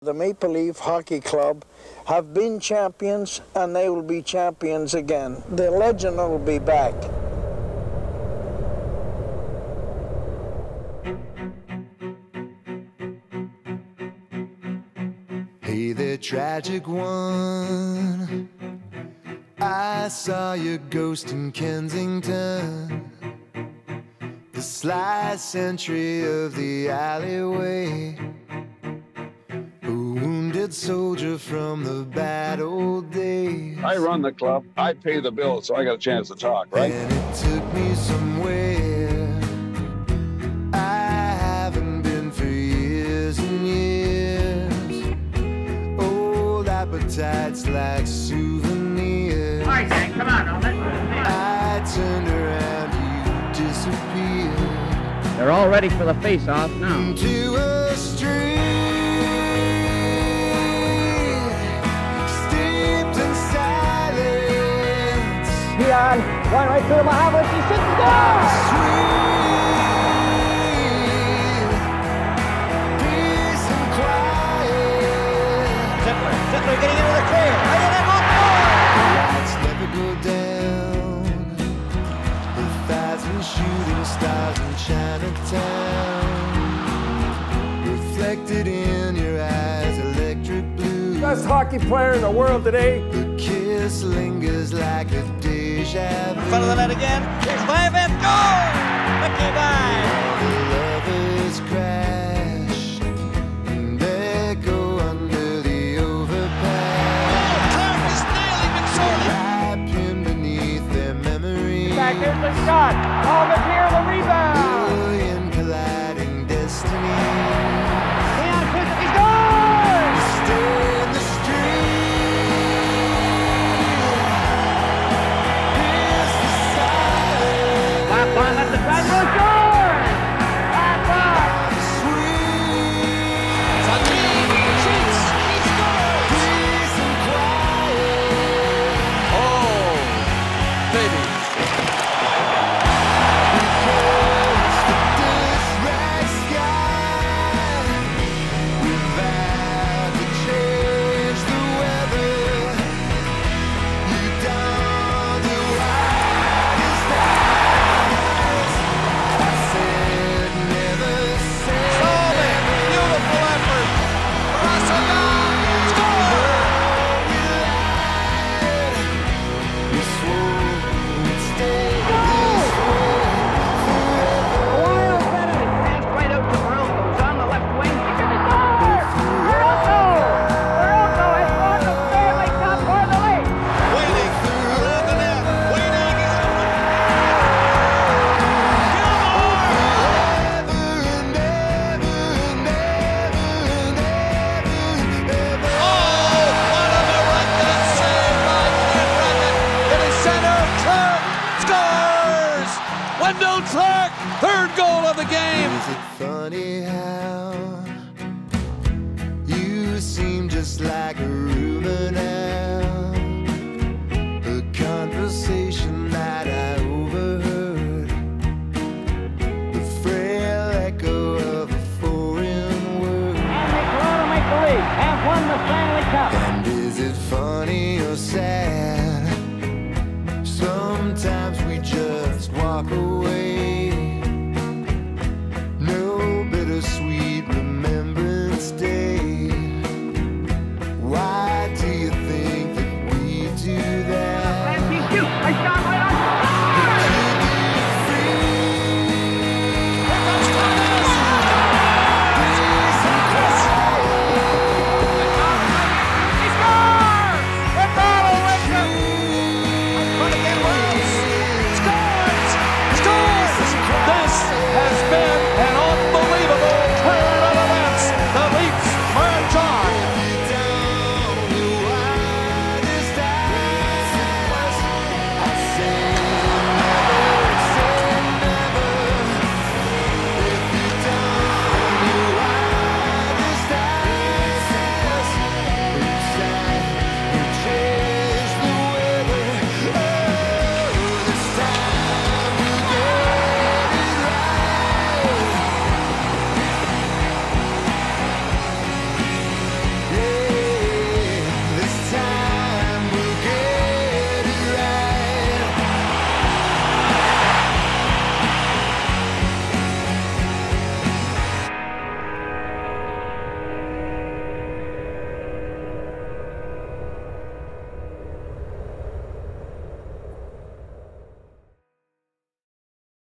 The Maple Leaf Hockey Club have been champions and they will be champions again. The legend will be back. Hey there, tragic one, I saw your ghost in Kensington, the sly sentry of the alleyway, a wounded soldier from the bad old days. I run the club, I pay the bills, so I got a chance to talk, right? And it took me somewhere I haven't been for years and years. Old appetites like souvenirs. All right, Zach, come on, I turned around, you disappeared. They're all ready for the face-off now. Into a street steeped in silence. Peon, one right through the Mahavas, he shoots the goal! Sweet peace and quiet. Settler getting into the clear. Right in that ball. Lights never go down. 1,000 shooting stars in Chinatown, reflected in your eyes, electric blue. Best hockey player in the world today. The kiss lingers like a deja vu. In front of the net again. Here's Vyvan. Goal! Mickey Vine. The lovers crash and echo under the overpass. Clark is nailing McSorley. Right pinned beneath their memory. Back here's the shot. Oh, McNear the rebound. Billion colliding destinies. Peon shoots it. He scores! Stay in the street. Pierce the silence. Lap on, let the drive go. Scores! Lap on. Sweet Santini shoots. He scores! peace and quiet. Oh, baby. Because this red sky, we've had to change the weather. You don't do wise eyes. I said never say never. Beautiful effort. Barrasagan scores! We swore we'd stay this way. Wild Benedict passed right out to Barroco's on the left wing. He's in the door! Barroco! Barroco has won the Stanley Cup for the league! Waiting around the net. Waiting is open. Oh, what a miraculous save by Ken Redmond. It is center. Clark scores! Wendell Clark, third goal of the game. Is it funny how you seem just like a rumor now? A conversation that I overheard, the frail echo of a foreign word. And the Toronto Maple Leafs have won the Stanley Cup. And is it funny or sad? Sometimes we just walk away.